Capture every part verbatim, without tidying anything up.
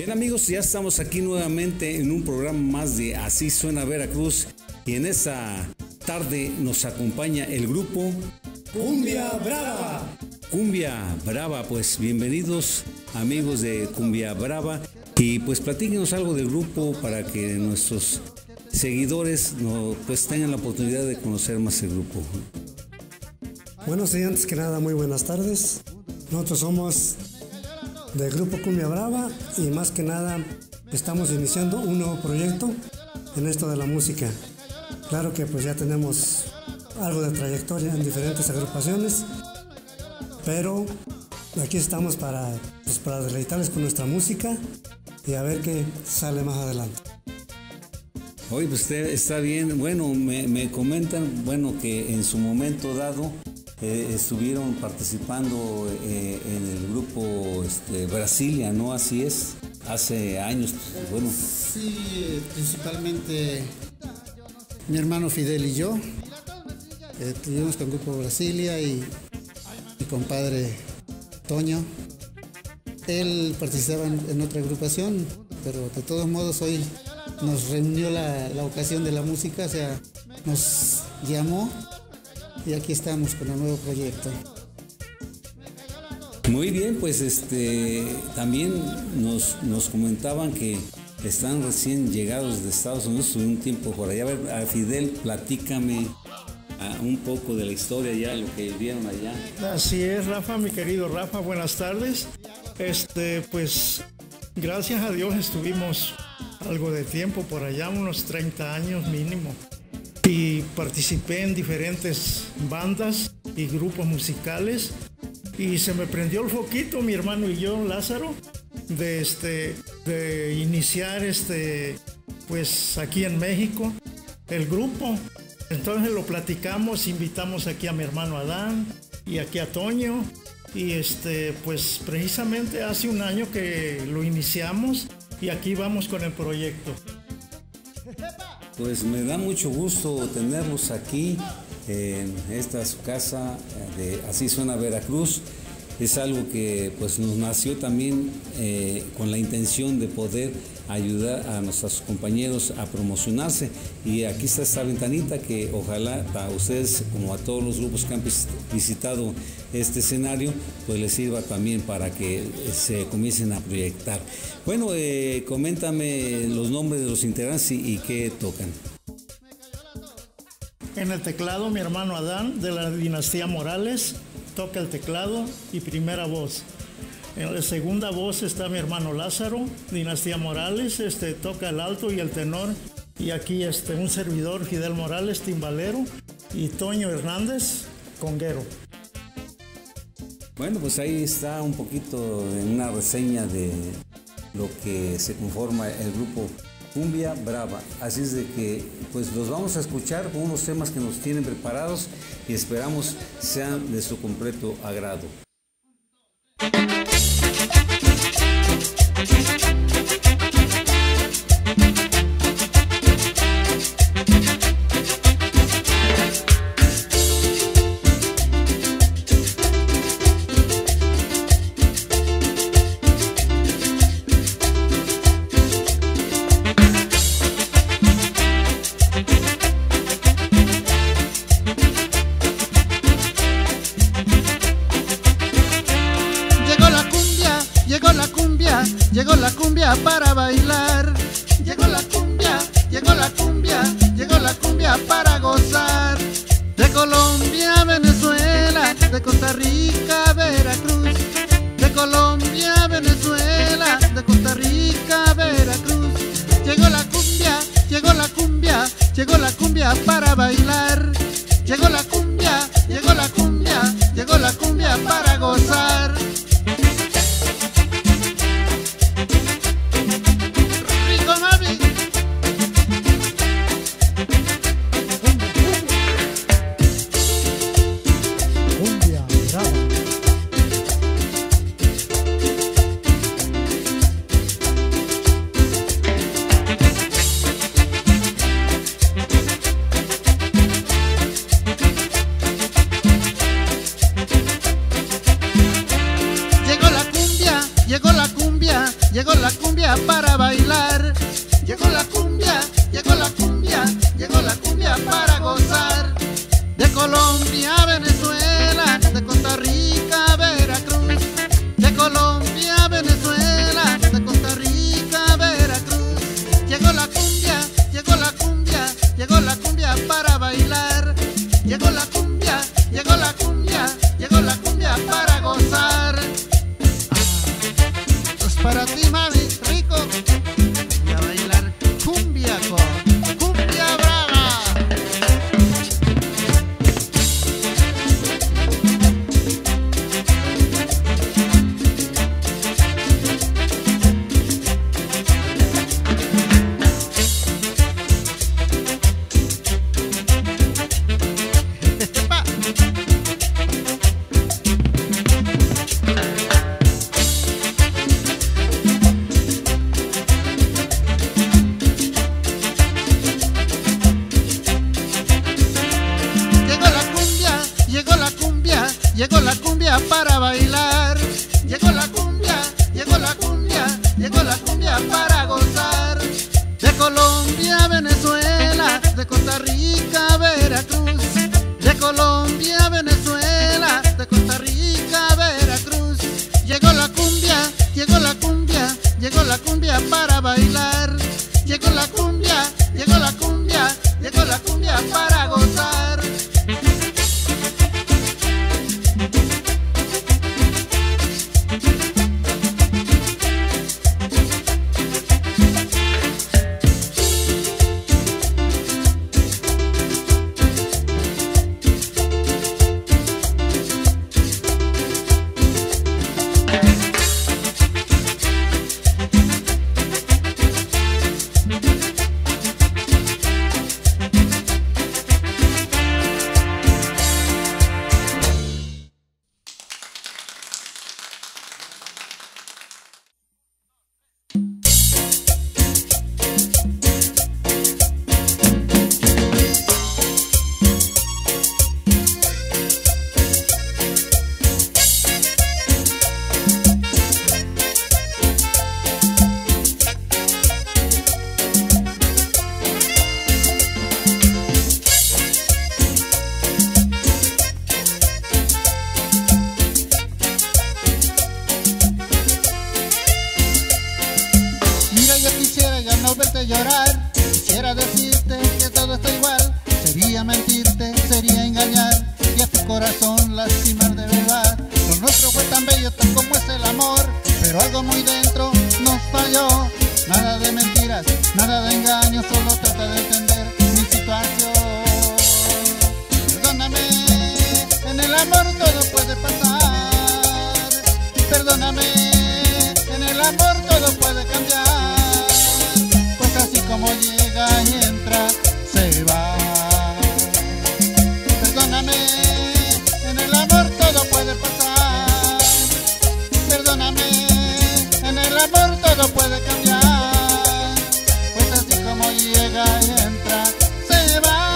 Bien amigos, ya estamos aquí nuevamente en un programa más de Así Suena Veracruz y en esta tarde nos acompaña el grupo Cumbia Brava. Cumbia Brava, pues bienvenidos amigos de Cumbia Brava y pues platíquenos algo del grupo para que nuestros seguidores no, pues tengan la oportunidad de conocer más el grupo. Bueno, sí, antes que nada, muy buenas tardes. Nosotros somos del grupo Cumbia Brava y más que nada estamos iniciando un nuevo proyecto en esto de la música. Claro que pues ya tenemos algo de trayectoria en diferentes agrupaciones, pero aquí estamos para, pues, para deleitarles con nuestra música y a ver qué sale más adelante. Oye, pues usted está bien. Bueno, me, me comentan, bueno, que en su momento dado eh, estuvieron participando eh, en el grupo este, Brasilia, ¿no? Así es, hace años, bueno. Sí, principalmente mi hermano Fidel y yo eh, estuvimos con el grupo Brasilia y mi compadre Toño. Él participaba en, en otra agrupación, pero de todos modos hoy nos reunió la, la ocasión de la música, o sea, nos llamó y aquí estamos con el nuevo proyecto. Muy bien, pues este también nos, nos comentaban que están recién llegados de Estados Unidos, un tiempo por allá. A ver, a Fidel, platícame uh, un poco de la historia ya, lo que vieron allá. Así es, Rafa, mi querido Rafa, buenas tardes. Este, pues, gracias a Dios estuvimos algo de tiempo por allá, unos treinta años mínimo. Y participé en diferentes bandas y grupos musicales. Y se me prendió el foquito, mi hermano y yo, Lázaro, de, este, de iniciar este, pues aquí en México, el grupo. Entonces lo platicamos, invitamos aquí a mi hermano Adán y aquí a Toño. Y este, pues precisamente hace un año que lo iniciamos y aquí vamos con el proyecto. Pues me da mucho gusto tenerlos aquí en esta su casa de Así Suena Veracruz. Es algo que pues nos nació también eh, con la intención de poder ayudar a nuestros compañeros a promocionarse, y aquí está esta ventanita que ojalá a ustedes como a todos los grupos que han visitado este escenario pues les sirva también para que se comiencen a proyectar. Bueno, eh, coméntame los nombres de los integrantes y, y qué tocan. En el teclado mi hermano Adán de la dinastía Morales toca el teclado y primera voz. En la segunda voz está mi hermano Lázaro, dinastía Morales, este, toca el alto y el tenor. Y aquí este, un servidor, Fidel Morales, timbalero, y Toño Hernández, conguero. Bueno, pues ahí está un poquito en una reseña de lo que se conforma el grupo Cumbia Brava. Así es de que pues los vamos a escuchar con unos temas que nos tienen preparados y esperamos sean de su completo agrado. Llegó la cumbia para bailar. Llegó la cumbia, llegó la cumbia, llegó la cumbia para gozar. De Colombia a Venezuela, de Costa Rica a Veracruz. De Colombia a Venezuela, de Costa Rica a Veracruz. Llegó la cumbia, llegó la cumbia, llegó la cumbia para bailar. Llegó la cumbia, llegó la cumbia, llegó la cumbia para gozar. de Colombia a Venezuela, de Costa Rica a Veracruz, de Colombia a Venezuela, de Costa Rica a Veracruz. Llegó la cumbia, llegó la cumbia, llegó la cumbia para bailar. Llegó la cumbia, llegó la cumbia, llegó la cumbia para gozar. Ah, esto es para ti, mami, rico. Y a bailar cumbia con Cumbia Brava. Llegó la cumbia para bailar. Llegó la cumbia, llegó la cumbia, llegó la cumbia para gozar. De Colombia a Venezuela, de Costa Rica a Veracruz, de Colombia a Venezuela, de Costa Rica a Veracruz. Llegó la cumbia, llegó la cumbia, llegó la cumbia para bailar. Llegó la cumbia, llegó la cumbia, llegó la cumbia para gozar. Llorar, quisiera decirte que todo está igual, sería mentirte, sería engañar y a tu corazón lastimar de verdad. Lo nuestro fue tan bello, tan como es el amor, pero algo muy dentro nos falló. Nada de mentiras, nada de engaños, solo trata de entender mi situación. Perdóname, en el amor todo puede pasar. Perdóname, en el amor todo puede cambiar. Así como llega y entra, se va. Perdóname, en el amor todo puede pasar. Perdóname, en el amor todo puede cambiar. Pues así como llega y entra, se va.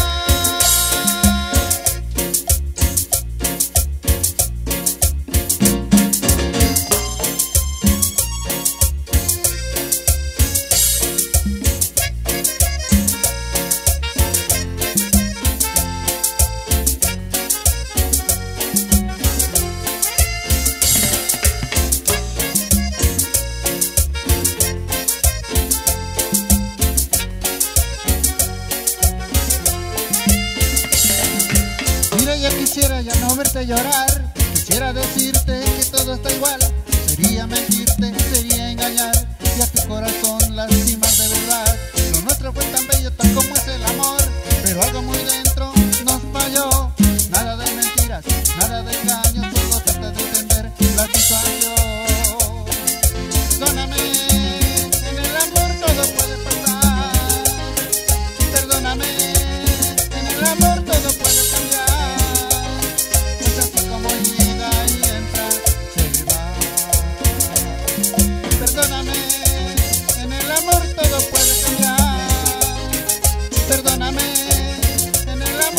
Quisiera ya no verte llorar, quisiera decirte que todo está igual, sería mentirte, sería engañar y a tu corazón lastimar de verdad. Lo nuestro fue tan bello, tan como es el amor, pero algo muy dentro nos falló. Nada de mentiras, nada de engaños, solo trata de entender la situación. Perdóname, en el amor todo puede pasar. Perdóname, en el amor todo puede cambiar. Perdóname, en el amor todo puede cambiar. Perdóname, en el amor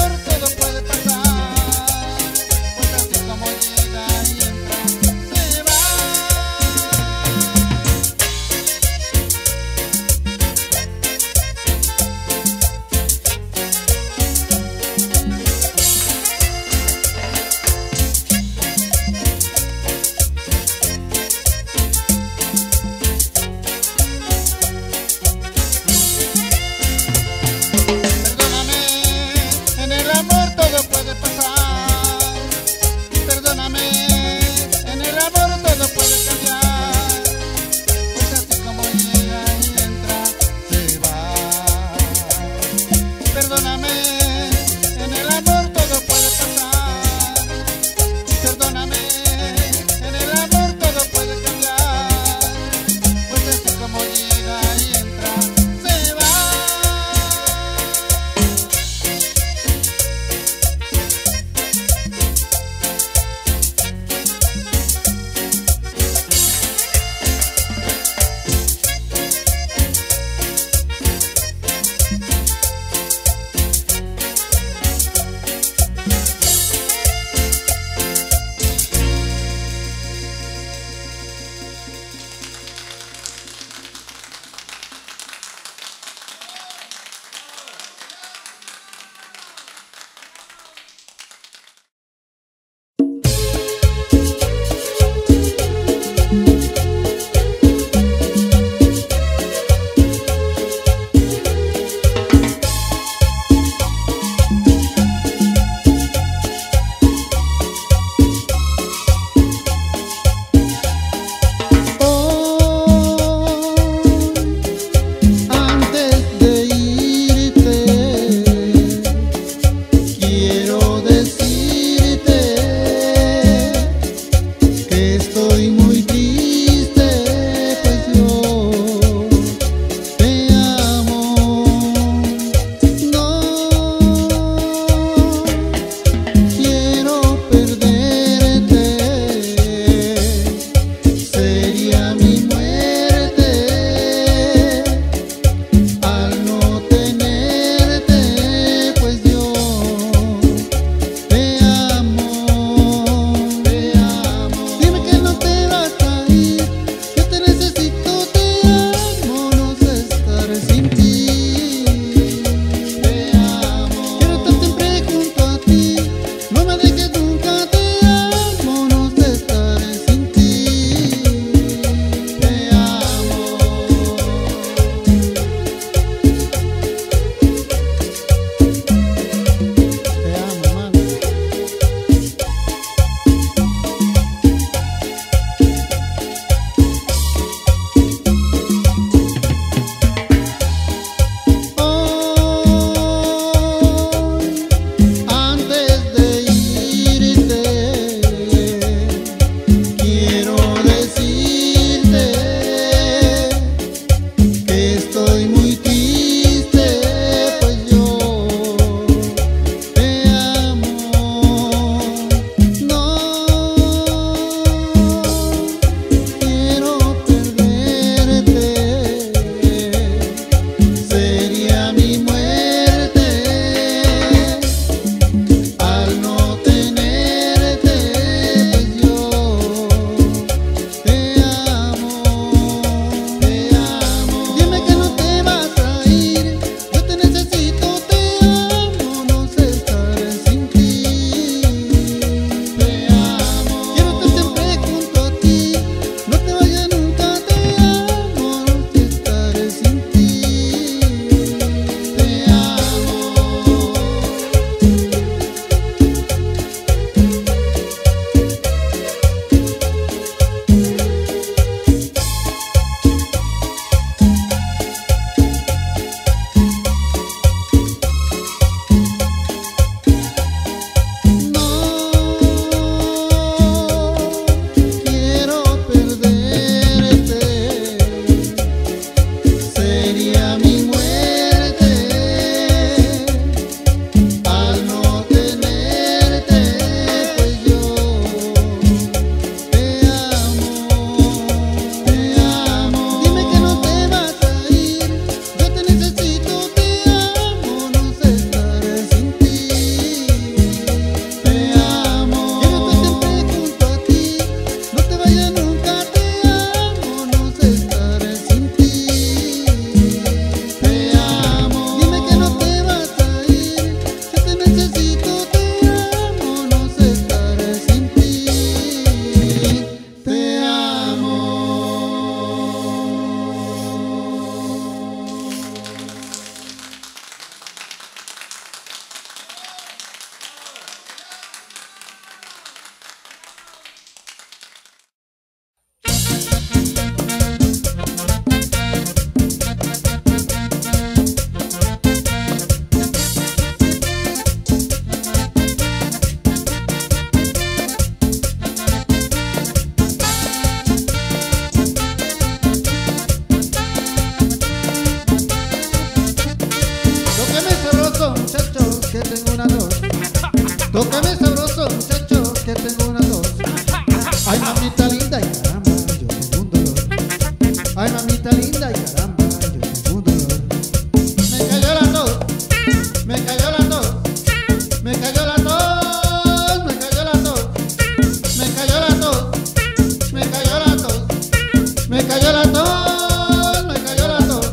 Tócame sabroso, muchacho, que tengo una tos. Ay, mamita linda, y caramba, yo tengo un dolor. Ay, mamita linda, y caramba, yo tengo un dolor. Me cayó la tos, me cayó la tos, me cayó la tos, me cayó la tos, me cayó la tos, me cayó la tos, me cayó la tos, me cayó la tos.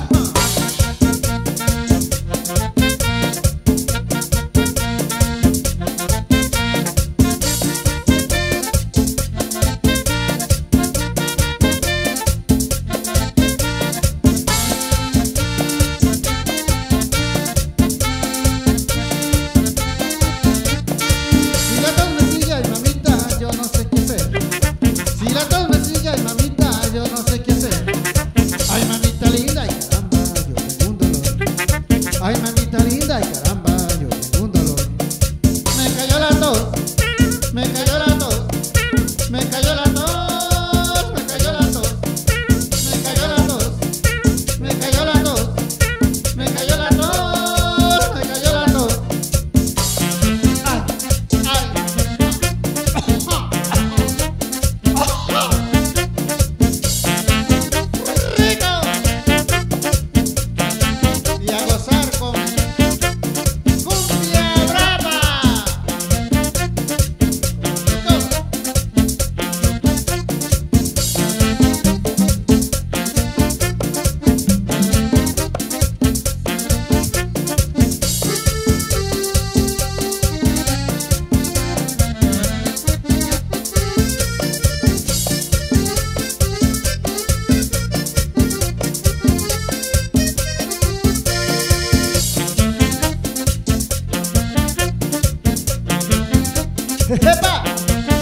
¡Epa!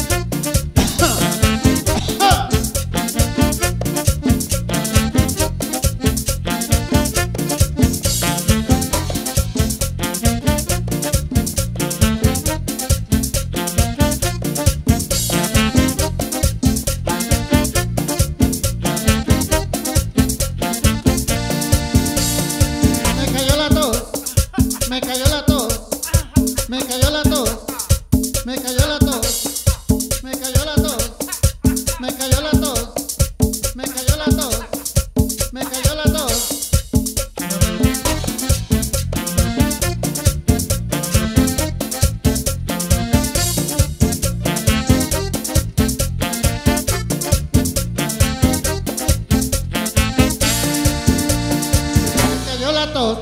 Me cayó la tos, me cayó la tos, me cayó la tos. Me cayó la tos, me cayó la tos, me cayó la tos, me cayó la tos, me cayó la tos. Me cayó la tos.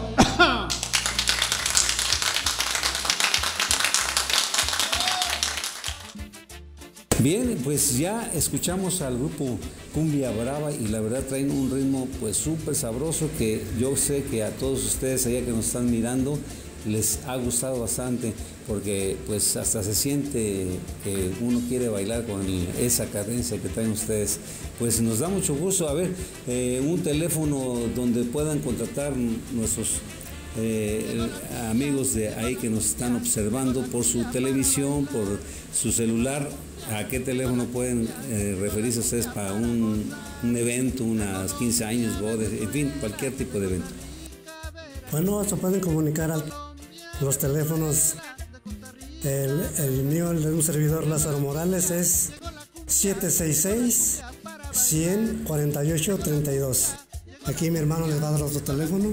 Bien, pues ya escuchamos al grupo Cumbia Brava y la verdad traen un ritmo pues súper sabroso que yo sé que a todos ustedes allá que nos están mirando les ha gustado bastante porque pues hasta se siente que uno quiere bailar con el, esa cadencia que traen ustedes. Pues nos da mucho gusto. A ver, eh, un teléfono donde puedan contratar nuestros Eh, amigos de ahí que nos están observando por su televisión, por su celular. ¿A qué teléfono pueden eh, referirse ustedes para un, un evento, unas quince años, bodas, en fin, cualquier tipo de evento? Bueno, se pueden comunicar a los teléfonos. El, el mío, el de un servidor Lázaro Morales, es siete seis seis, cien, cuarenta y ocho, treinta y dos. Aquí mi hermano les va a dar otro teléfono.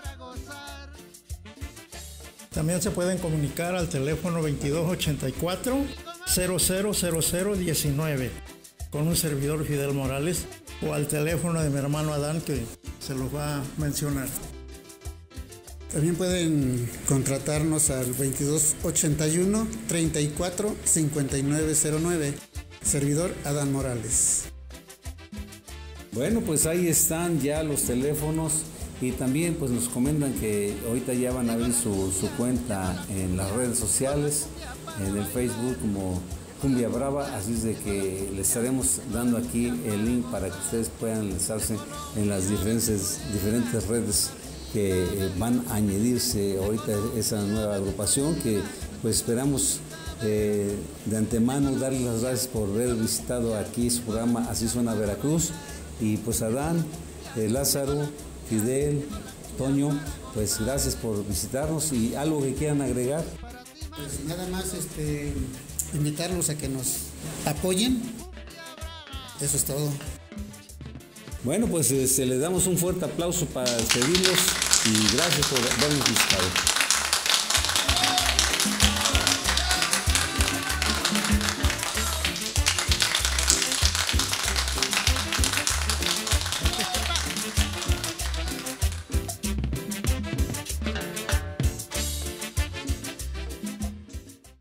También se pueden comunicar al teléfono veintidós ochenta y cuatro, cero cero cero cero diecinueve con un servidor Fidel Morales o al teléfono de mi hermano Adán que se los va a mencionar. También pueden contratarnos al veintidós ochenta y uno, treinta y cuatro, cincuenta y nueve cero nueve, servidor Adán Morales. Bueno, pues ahí están ya los teléfonos. Y también pues nos comentan que ahorita ya van a abrir su, su cuenta en las redes sociales, en el Facebook como Cumbia Brava, así es de que les estaremos dando aquí el link para que ustedes puedan lanzarse en las diferentes, diferentes redes que van a añadirse ahorita esa nueva agrupación que pues esperamos eh, de antemano darles las gracias por haber visitado aquí su programa Así Suena Veracruz y pues Adán, eh, Lázaro, Fidel, Toño, pues gracias por visitarnos y algo que quieran agregar. Pues nada más este, invitarlos a que nos apoyen. Eso es todo. Bueno, pues este, les damos un fuerte aplauso para despedirlos y gracias por habernos visitado.